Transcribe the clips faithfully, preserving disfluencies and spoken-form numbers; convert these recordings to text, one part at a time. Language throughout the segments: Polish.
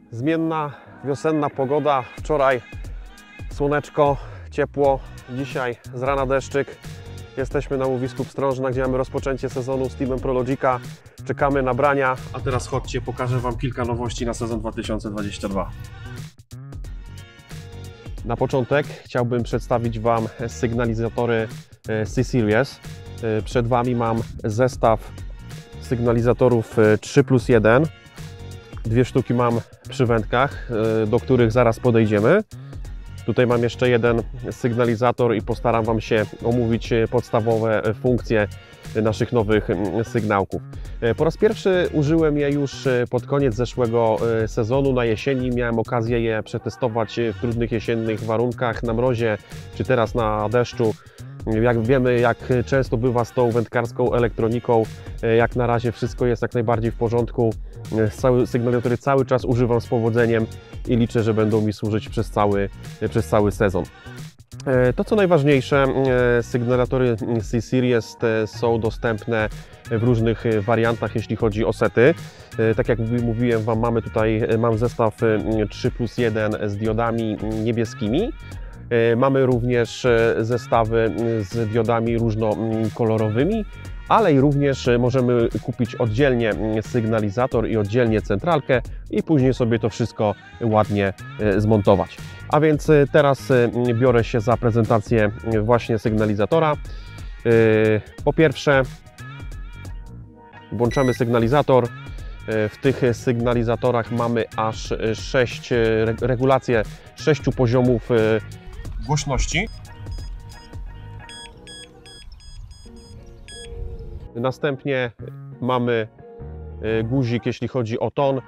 Zmienna, wiosenna pogoda. Wczoraj słoneczko, ciepło, dzisiaj z rana deszczyk. Jesteśmy na łowisku Pstrążna, gdzie mamy rozpoczęcie sezonu z teamem Prologica. Czekamy na brania, a teraz chodźcie, pokażę Wam kilka nowości na sezon dwa tysiące dwudziesty drugi. Na początek chciałbym przedstawić Wam sygnalizatory C-Series. Przed Wami mam zestaw sygnalizatorów trzy plus jeden. Dwie sztuki mam przy wędkach, do których zaraz podejdziemy. Tutaj mam jeszcze jeden sygnalizator i postaram Wam się omówić podstawowe funkcje naszych nowych sygnałków. Po raz pierwszy użyłem je już pod koniec zeszłego sezonu na jesieni. Miałem okazję je przetestować w trudnych jesiennych warunkach, na mrozie czy teraz na deszczu. Jak wiemy, jak często bywa z tą wędkarską elektroniką, jak na razie wszystko jest jak najbardziej w porządku. Cały, sygnalizatory cały czas używam z powodzeniem i liczę, że będą mi służyć przez cały, przez cały sezon. To co najważniejsze, sygnalizatory C-Series są dostępne w różnych wariantach, jeśli chodzi o sety. Tak jak mówiłem Wam, mamy tutaj mam zestaw trzy plus jeden z diodami niebieskimi. Mamy również zestawy z diodami różnokolorowymi, ale i również możemy kupić oddzielnie sygnalizator i oddzielnie centralkę i później sobie to wszystko ładnie zmontować. A więc teraz biorę się za prezentację właśnie sygnalizatora. Po pierwsze włączamy sygnalizator. W tych sygnalizatorach mamy aż sześć regulacje sześciu poziomów głośności. Następnie mamy guzik, jeśli chodzi o ton.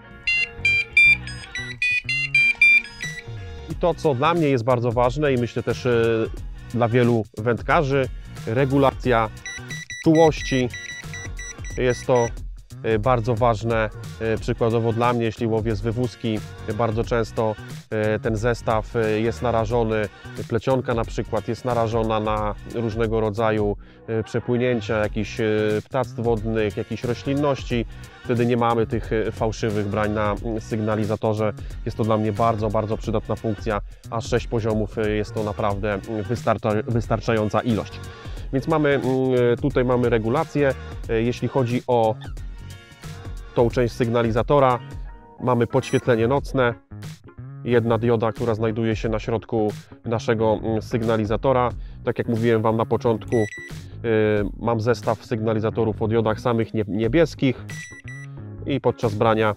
I to, co dla mnie jest bardzo ważne i myślę też dla wielu wędkarzy, regulacja czułości. Jest to bardzo ważne, przykładowo dla mnie, jeśli łowię z wywózki, bardzo często ten zestaw jest narażony, plecionka na przykład jest narażona na różnego rodzaju przepłynięcia, jakichś ptactw wodnych, jakichś roślinności. Wtedy nie mamy tych fałszywych brań na sygnalizatorze. Jest to dla mnie bardzo, bardzo przydatna funkcja, a sześć poziomów jest to naprawdę wystarcza, wystarczająca ilość. Więc mamy, tutaj mamy regulację. Jeśli chodzi o tą część sygnalizatora, mamy podświetlenie nocne, jedna dioda, która znajduje się na środku naszego sygnalizatora. Tak jak mówiłem Wam na początku, mam zestaw sygnalizatorów o diodach samych niebieskich i podczas brania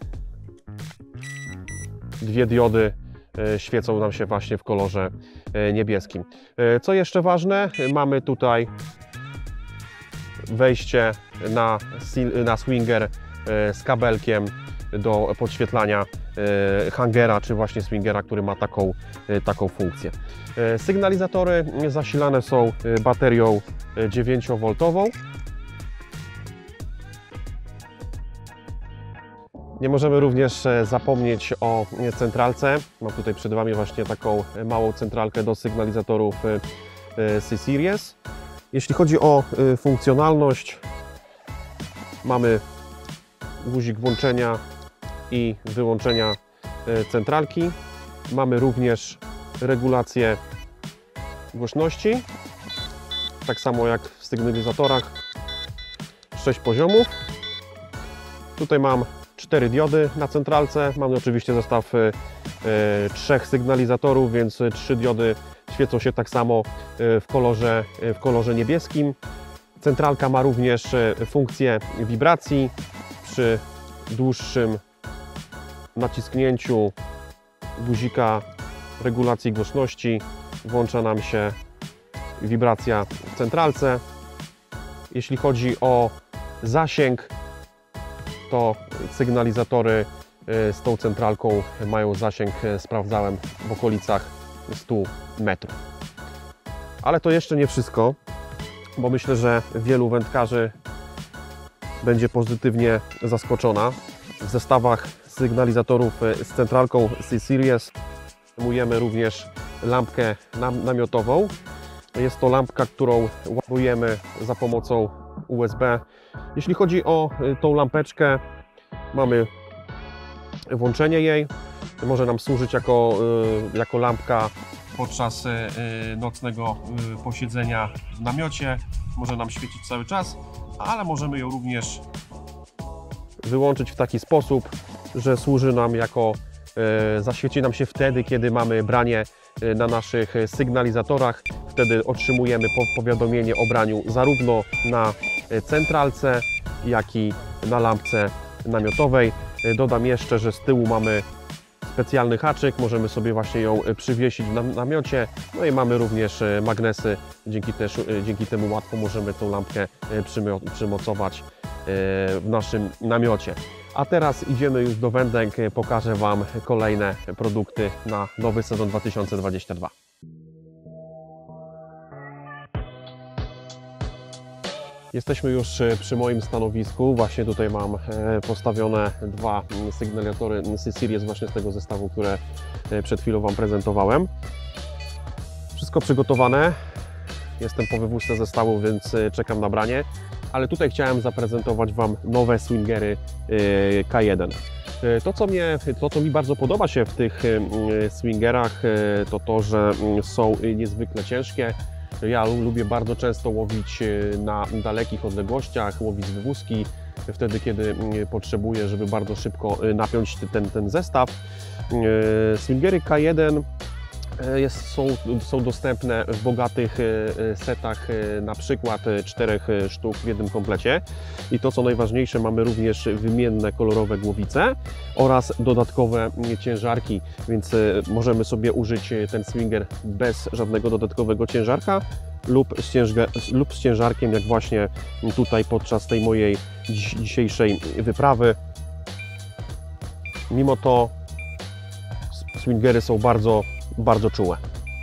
dwie diody świecą nam się właśnie w kolorze niebieskim. Co jeszcze ważne, mamy tutaj wejście na, na swinger z kabelkiem do podświetlania hangera, czy właśnie swingera, który ma taką, taką funkcję. Sygnalizatory zasilane są baterią dziewięciowoltową. Nie możemy również zapomnieć o centralce. Mam tutaj przed Wami właśnie taką małą centralkę do sygnalizatorów C-Series. Jeśli chodzi o funkcjonalność, mamy guzik włączenia i wyłączenia centralki. Mamy również regulację głośności, tak samo jak w sygnalizatorach, sześć poziomów. Tutaj mam cztery diody na centralce. Mamy oczywiście zestaw trzech sygnalizatorów, więc trzy diody świecą się tak samo w kolorze, w kolorze niebieskim. Centralka ma również funkcję wibracji. Przy dłuższym nacisknięciu guzika regulacji głośności włącza nam się wibracja w centralce. Jeśli chodzi o zasięg, to sygnalizatory z tą centralką mają zasięg, sprawdzałem, w okolicach stu metrów. Ale to jeszcze nie wszystko, bo myślę, że wielu wędkarzy będzie pozytywnie zaskoczona. W zestawach sygnalizatorów z centralką C-Series ujemy również lampkę namiotową. Jest to lampka, którą ładujemy za pomocą U S B. Jeśli chodzi o tą lampeczkę, mamy włączenie jej. Może nam służyć jako, jako lampka podczas nocnego posiedzenia w namiocie. Może nam świecić cały czas, ale możemy ją również wyłączyć w taki sposób, że służy nam jako, zaświeci nam się wtedy, kiedy mamy branie na naszych sygnalizatorach. Wtedy otrzymujemy powiadomienie o braniu zarówno na centralce, jak i na lampce namiotowej. Dodam jeszcze, że z tyłu mamy specjalny haczyk, możemy sobie właśnie ją przywiesić na namiocie. No i mamy również magnesy, dzięki, też, dzięki temu łatwo możemy tą lampkę przymocować w naszym namiocie. A teraz idziemy już do wędek, pokażę Wam kolejne produkty na nowy sezon dwa tysiące dwudziesty drugi. Jesteśmy już przy moim stanowisku. Właśnie tutaj mam postawione dwa sygnalizatory C-Series właśnie z tego zestawu, które przed chwilą Wam prezentowałem. Wszystko przygotowane. Jestem po wywózce zestawu, więc czekam na branie. Ale tutaj chciałem zaprezentować Wam nowe swingery K jeden. To co, mnie, to, co mi bardzo podoba się w tych swingerach, to to, że są niezwykle ciężkie. Ja lubię bardzo często łowić na dalekich odległościach, łowić z wywózki, wtedy kiedy potrzebuję, żeby bardzo szybko napiąć ten, ten zestaw. Swingery K jeden jest, są, są dostępne w bogatych setach, na przykład czterech sztuk w jednym komplecie. I to co najważniejsze, mamy również wymienne kolorowe głowice oraz dodatkowe ciężarki, więc możemy sobie użyć ten swinger bez żadnego dodatkowego ciężarka lub z, ciężga, lub z ciężarkiem, jak właśnie tutaj podczas tej mojej dziś, dzisiejszej wyprawy. Mimo to swingery są bardzo bardzo czułe.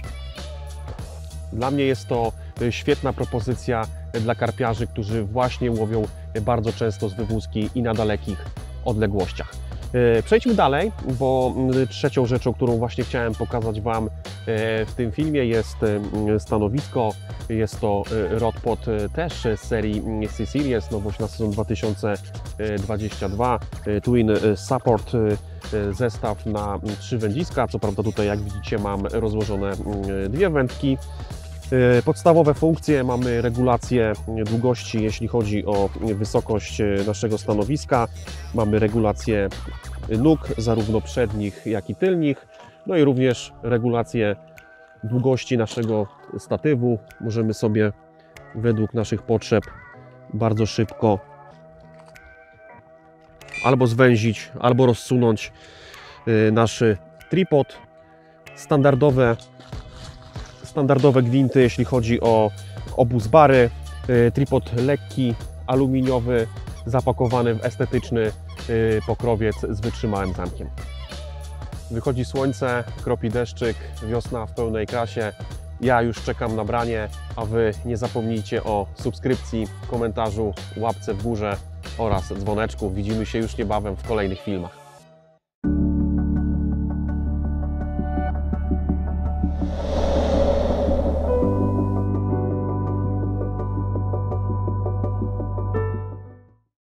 Dla mnie jest to świetna propozycja dla karpiarzy, którzy właśnie łowią bardzo często z wywózki i na dalekich odległościach. Przejdźmy dalej, bo trzecią rzeczą, którą właśnie chciałem pokazać Wam w tym filmie, jest stanowisko. Jest to Rodpod też z serii C-Series, nowość na sezon dwa tysiące dwudziesty drugi, Twin Support, zestaw na trzy wędziska. Co prawda tutaj, jak widzicie, mam rozłożone dwie wędki. Podstawowe funkcje: mamy regulację długości, jeśli chodzi o wysokość naszego stanowiska. Mamy regulację nóg, zarówno przednich, jak i tylnych. No i również regulację długości naszego statywu. Możemy sobie według naszych potrzeb bardzo szybko albo zwęzić, albo rozsunąć nasz tripod. Standardowe Standardowe gwinty, jeśli chodzi o obóz bary. Tripod lekki, aluminiowy, zapakowany w estetyczny pokrowiec z wytrzymałym zamkiem. Wychodzi słońce, kropi deszczyk, wiosna w pełnej krasie. Ja już czekam na branie, a Wy nie zapomnijcie o subskrypcji, komentarzu, łapce w górze oraz dzwoneczku. Widzimy się już niebawem w kolejnych filmach.